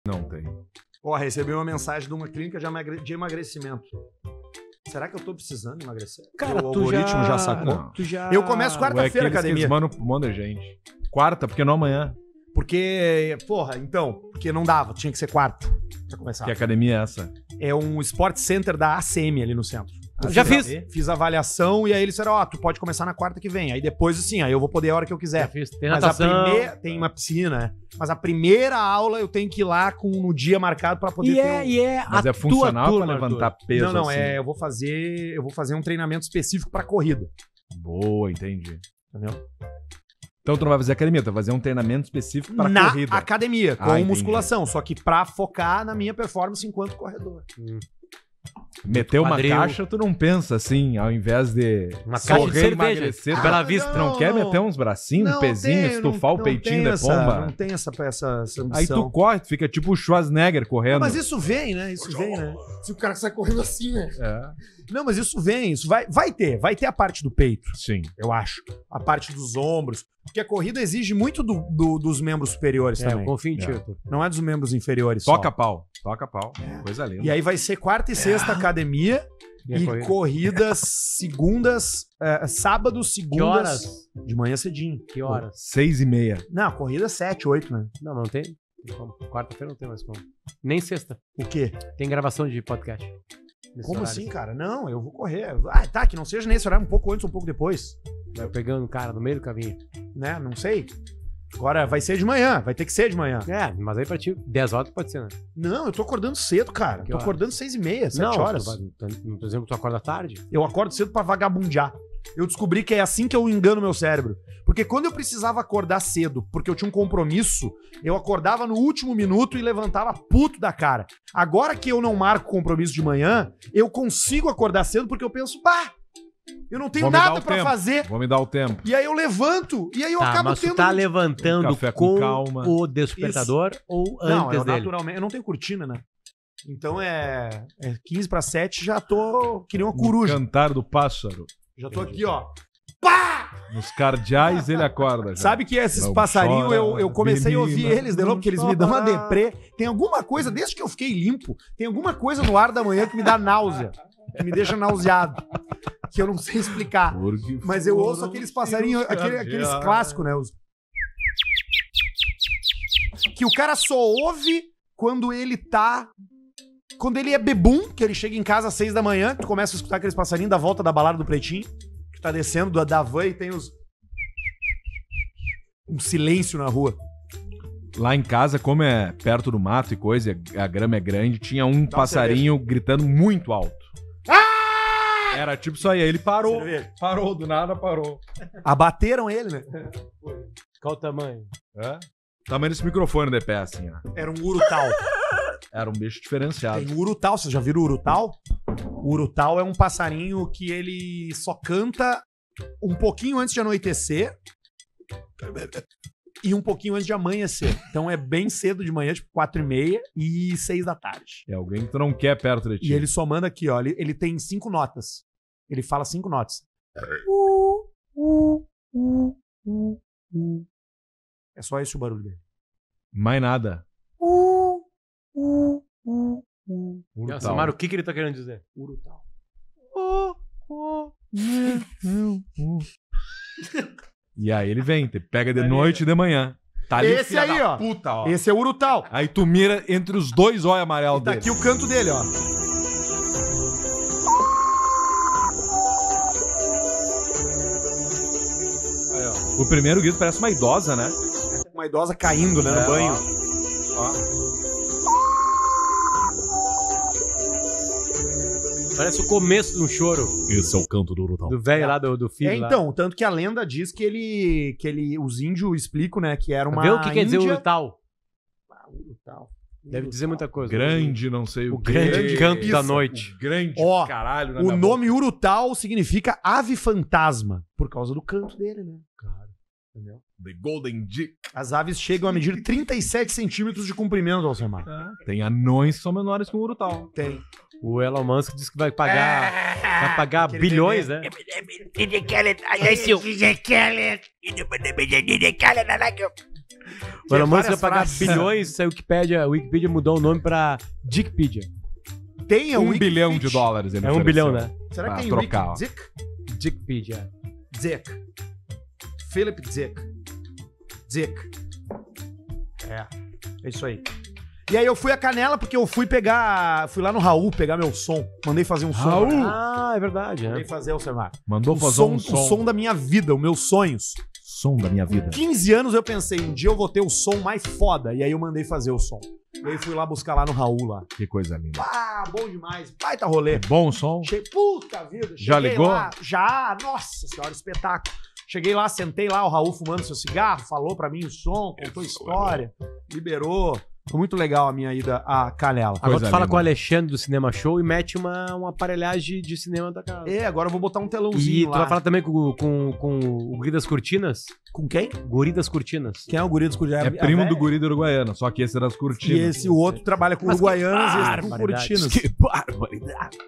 Não tem. Ó, recebi uma mensagem de uma clínica de emagrecimento. Será que eu tô precisando emagrecer? Cara, o algoritmo já sacou? Não. Eu começo quarta-feira a academia. Mano, um monte de gente. Quarta, porque não amanhã. Porque, porque não dava, tinha que ser quarta pra começar. Que academia é essa? É um Sport Center da ACM ali no centro. Já fiz. Fiz a avaliação e aí eles disseram, tu pode começar na quarta que vem. Aí depois, assim, aí eu vou poder a hora que eu quiser. Já fiz. Tem Mas natação. tem uma piscina, né? Mas a primeira aula eu tenho que ir lá no dia marcado pra poder ter Mas é funcional pra levantar peso Não, assim? eu vou fazer um treinamento específico pra corrida. Boa, entendi. Entendeu? Então tu não vai fazer academia, tu vai fazer um treinamento específico pra na corrida. academia, com entendi. musculação. Só que pra focar na minha performance enquanto corredor. Meteu uma Quadril. caixa, tu não pensa assim, ao invés de Uma caixa de cerveja. emagrecer, tu Bela Vista. tu não quer meter uns bracinhos, um pezinho, estufar o peitinho de pomba? Não tem essa ambição. Aí tu corre, tu fica tipo o Schwarzenegger correndo. Mas isso vem, né? Isso vem, né? Se o cara sai correndo assim, né? É, Não, mas isso vem, isso vai ter a parte do peito, sim. eu acho. A parte dos ombros. Porque a corrida exige muito dos membros superiores Eu também. confio em ti, Arthur. Não é dos membros inferiores Toca só. pau, coisa linda. E aí vai ser quarta e sexta academia E a e corrida? corridas segundas, sábados, segundas. Que horas? De manhã cedinho. Que horas? 6:30. Não, corrida 7, 8, né? Não tem. Tem como. Quarta-feira não tem mais como. Nem sexta. O quê? Tem gravação de podcast. Nesse Como horário. assim, cara? Não, eu vou correr. Tá, que não seja nesse horário, um pouco antes, um pouco depois. Vai pegando o cara no meio do caminho. Né? Não sei. Agora vai ser de manhã, vai ter que ser de manhã. É, mas aí pra ti, 10 horas pode ser, né? Não, eu tô acordando cedo, cara. Que Tô horas? acordando 6:30, 7 não, horas. Não tô dizendo que tu acorda tarde. Eu acordo cedo pra vagabundear. Eu descobri que é assim que eu engano meu cérebro. Porque quando eu precisava acordar cedo, porque eu tinha um compromisso, eu acordava no último minuto e levantava puto da cara. Agora que eu não marco compromisso de manhã, eu consigo acordar cedo porque eu penso, eu não tenho Vou me dar nada o pra tempo. fazer. Vou me dar o tempo. E aí eu levanto, e aí eu acabo mas tendo... tu tá levantando café com com calma. o despertador ou Não, antes eu dele? naturalmente... Eu não tenho cortina, né? Então é 15 para 7, já tô... Que nem uma No coruja. cantar do pássaro. Já tô aqui, ó. Pá! Nos cardeais ele acorda. já. Sabe que esses Não passarinhos, chora, eu comecei a ouvir menina, eles de novo, porque eles me dão uma deprê. Tem alguma coisa, desde que eu fiquei limpo, tem alguma coisa no ar da manhã que me dá náusea. Que me deixa nauseado. Que eu não sei explicar. Porque Mas eu ouço foram aqueles passarinhos, os aqueles cardeais. clássicos, né? Que o cara só ouve quando ele tá... Quando ele é bebum, que ele chega em casa às 6 da manhã, tu começa a escutar aqueles passarinhos da volta da balada do Pretinho, que tá descendo da van e tem um silêncio na rua. Lá em casa, como é perto do mato e coisa, a grama é grande, tinha um passarinho gritando muito alto. Era tipo isso aí, aí ele parou. Cerveja. Parou, do nada parou. Abateram ele, né? Qual o tamanho? É? Tamanho desse microfone de pé, assim, ó. Era um urutau. Era um bicho diferenciado. Tem o urutau, vocês já viram o urutau? O urutau é um passarinho que ele só canta um pouquinho antes de anoitecer e um pouquinho antes de amanhecer. Então é bem cedo de manhã, tipo 4:30 e 6 da tarde. É alguém que tu não quer perto de ti. E ele só manda aqui, ó. Ele tem 5 notas. Ele fala 5 notas. É só esse o barulho dele. Mais nada. Nossa, Mário, o que ele tá querendo dizer? Urutau. E aí ele vem, te pega de noite e de manhã. Tá ali o Esse filho aí, da ó. puta, ó. Esse é o urutau. Aí tu mira entre os dois olhos amarelos Tá dele. aqui o canto dele, ó. Aí, ó. O primeiro grito parece uma idosa, né? Uma idosa caindo, né, no banho. Parece o começo de um choro Esse é o canto do Urutau. do velho lá, do filho lá. Então, tanto que a lenda diz que os índios explicam, né, que era uma Vê o que quer dizer Índia... urutau. Urutau. Deve dizer muita coisa. Grande, não sei o, O grande canto da noite. O grande Ó, caralho. O nome urutau significa ave fantasma, por causa do canto dele, né? Claro. Entendeu? The Golden Dick. As aves chegam a medir 37 centímetros de comprimento, Alcemar. Tem anões que são menores que o Urutau. Tem. O Elon Musk disse que vai pagar aquele bilhões, bebê. né? O Elon Musk vai várias pagar frases. bilhões, a Wikipedia mudou o nome pra Dickpedia. Tem a $1 Wiki bilhão Fit. de dólares. Ele É 1 ofereceu. bilhão, né? Será Pra que tem trocar, ó. Wiki Dick? Dickpedia. Dick. Philip Dick. Dick. É isso aí. E aí eu fui a Canela porque eu fui lá no Raul pegar meu som. Mandei fazer um som. Raul? Ah, é verdade, Mandei né? fazer, Alcemar. Mandou O fazer som, um o som. som da minha vida, os meus sonhos. Som da minha vida. 15 anos eu pensei, um dia eu vou ter o som mais foda. E aí eu mandei fazer o som. E aí fui lá buscar lá no Raul lá. Que coisa linda. Ah, bom demais. Baita rolê. É bom o som? Puta vida. Já cheguei ligou? Lá, já. Nossa senhora, espetáculo. Cheguei lá, sentei lá, o Raul fumando seu cigarro, falou pra mim o som, contou história, liberou. Foi muito legal a minha ida à Canela. Agora Coisa tu fala linda. com o Alexandre do Cinema Show e mete uma aparelhagem de cinema da casa. É, agora eu vou botar um E telãozinho tu lá. vai falar também com o Guri das Cortinas? Com quem? Guri das Cortinas. Quem é o guri dos Cortinas? É primo do guri do Uruguaiana, só que esse era as E cortinas. esse o outro trabalha com uruguaianas e esse com barbaridade. cortinas. Que barbaridade.